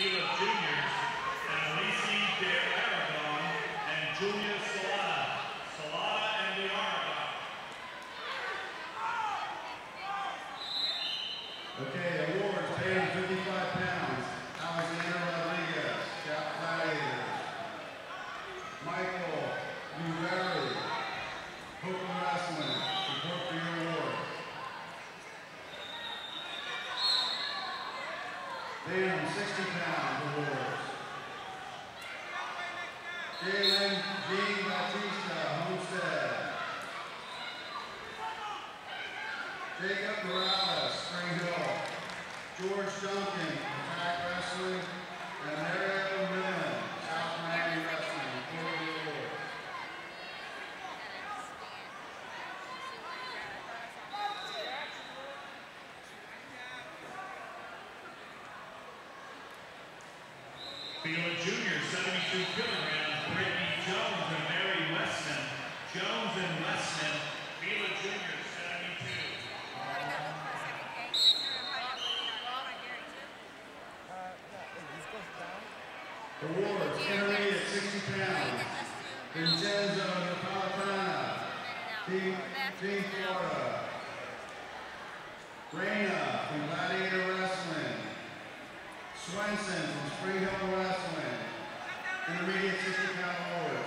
field of juniors, Annalisi de Aragon and Julia Salada. Salada and de Aragon. Okay, awards paid in 55 pounds. Alexander Rodriguez, Scout Gladiators. Michael Uweri, Hokum Wrestling, support for your award. Dan, 60 pounds awards. Jalen Jean Batista, Homestead. Jacob Morales, Spring Hill. George Duncan, Attack Wrestling. And Mario Millen, South Miami Wrestling, for the award. Field of juniors, 72 kilograms, Brittany Jones and Mary Westman. Jones and Westman, field of juniors, 72. Awards, intermediate, 60 pounds. Vincenzo Napolitana, Team Florida. Reina from Gladiator Wrestling. Swenson from Spring Hill Wrestling. Intermediate 60-pound awards.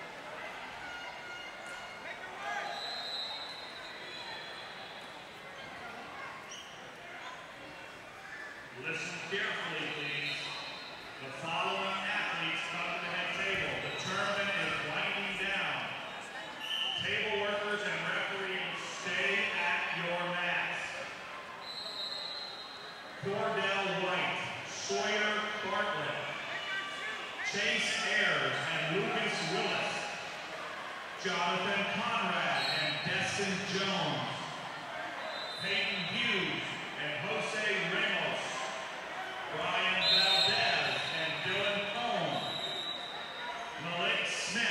Listen carefully, please. The following athletes come to the head table. The tournament is winding down. Table workers and referees, stay at your mats. Cordell White, Sawyer Bartlett, Chase Ayers and Lucas Willis, Jonathan Conrad and Destin Jones, Peyton Hughes and Jose Ramos, Brian Valdez and Dylan Cohn, Malik Smith.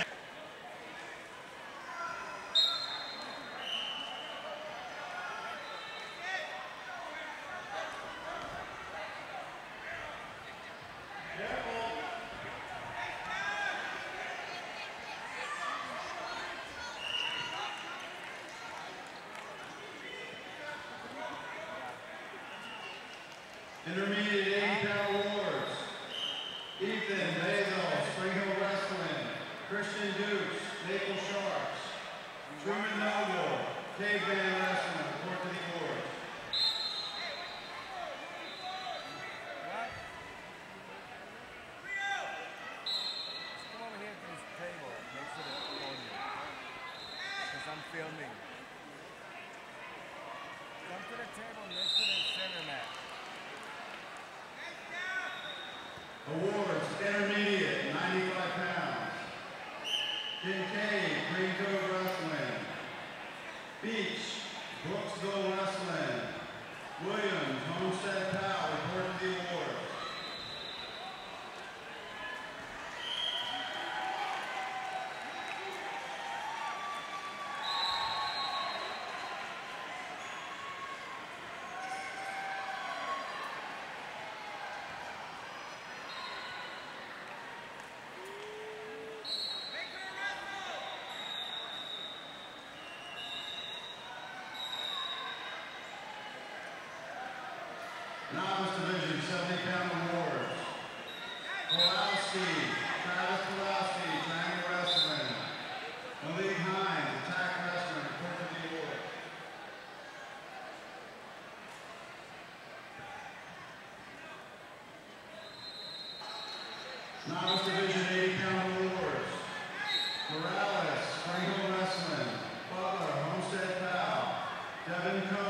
Intermediate 80-pound awards. Ethan Basil, Spring Hill Wrestling. Christian Dukes, Maple Sharks. Truman Noble, Caveman Wrestling, report to the awards. Come over here to this table next to the podium. Because I'm filming. Come to the table next to the center mat. Awards, intermediate, 95 pounds. Kincaid, Green Cove Wrestling. Beach, Brooksville Wrestling. Williams, Homestead Powell, report to the awards. Novice Division, 70-pound awards. Pulaski, Travis Pulaski, Triangle Wrestling. Malik Hines, Attack Wrestling, report to the awards. Novice Division, 80-pound awards. Morales, Spring Hill Wrestling. Butler, Homestead Powell. Devin Cohn,